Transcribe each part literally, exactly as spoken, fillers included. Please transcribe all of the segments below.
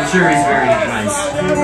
sure he's very nice.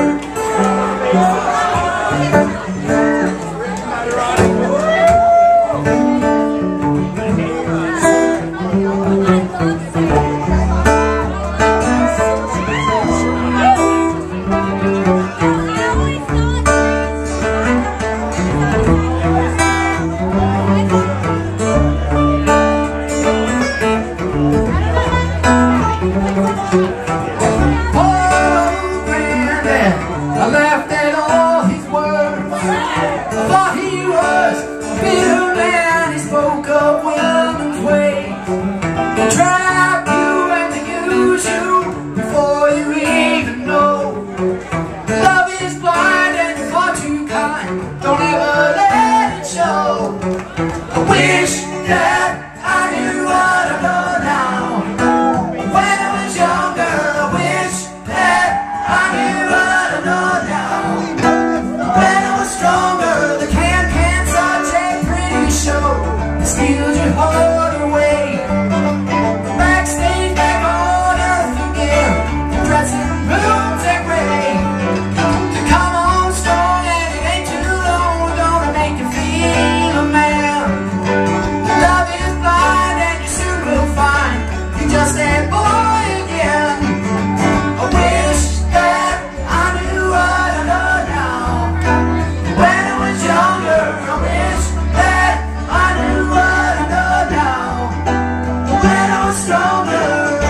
I laughed at all his words. I thought he was a bitter man. He spoke of women's ways. They trap you and they use you before you even know. Love is blind and you're far too kind. Don't ever let it show. I wish that I knew what I know now. When I was younger, I wish that I knew what I know now. When I was stronger, the can-can such a pretty show. It steals your heart away. Backstage, back on earth again. The dressing rooms are gray. To come on strong and it ain't too long. Gonna make you feel a man. Love is blind and you soon will find you're just a boy again. I wish that I knew what I know now. When I was younger, I wish that I knew what I know now. When I was stronger.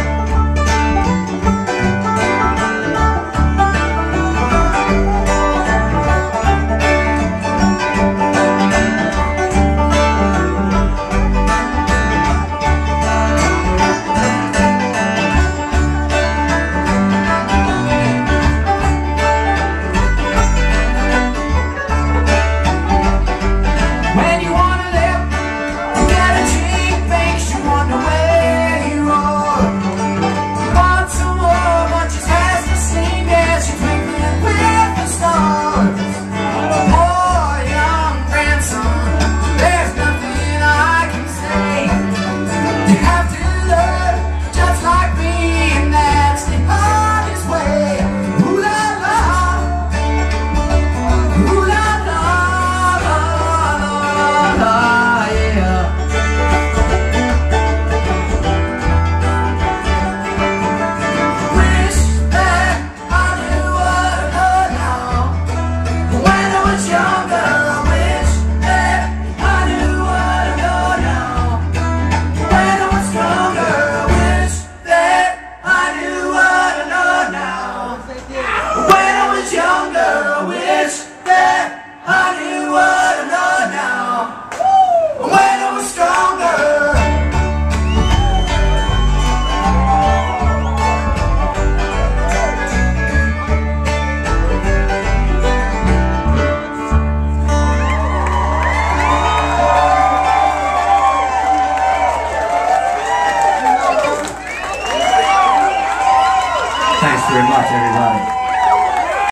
When you wanna live, you get a cheap face, you wonder where you are. You want some more, but just has to seem as you're twinkling with the stars. Poor young grandson, there's nothing I can say. You have to learn, just like me, and that's the hardest way. Ooh la la, ooh la la, la la la, yeah. Wish that I knew what I know now. When I was younger, I wish that I knew what I know now. When I was stronger, I wish that I knew what I know now. When I was younger, I wish that I knew what I know now. When I was stronger. Thanks very much, everybody.